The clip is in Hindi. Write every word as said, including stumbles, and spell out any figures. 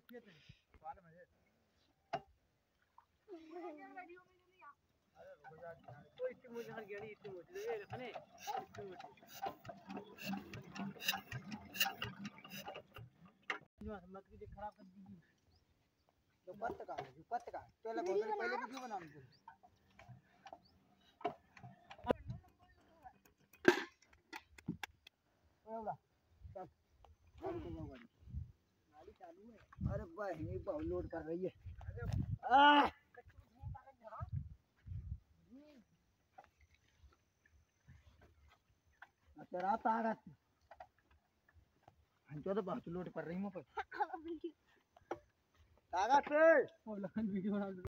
ये तो वाले मजे अरे रुको यार कोई इतनी मुझे हर गाड़ी इतनी मुझे ये रखने इतनी मुझे जो मत की खराब कर दी जो पत्ता का जो पत्ता का पहले बहुत देर पहले वीडियो बनाने थे ओला चल चालू कर गाड़ी गाड़ी चालू है अरे भाई ये बहुत लोड कर रही है आ तेरा ताकत हम तो बहुत लोड कर रही हूं पर ताकत से ओ लखन वीडियो बना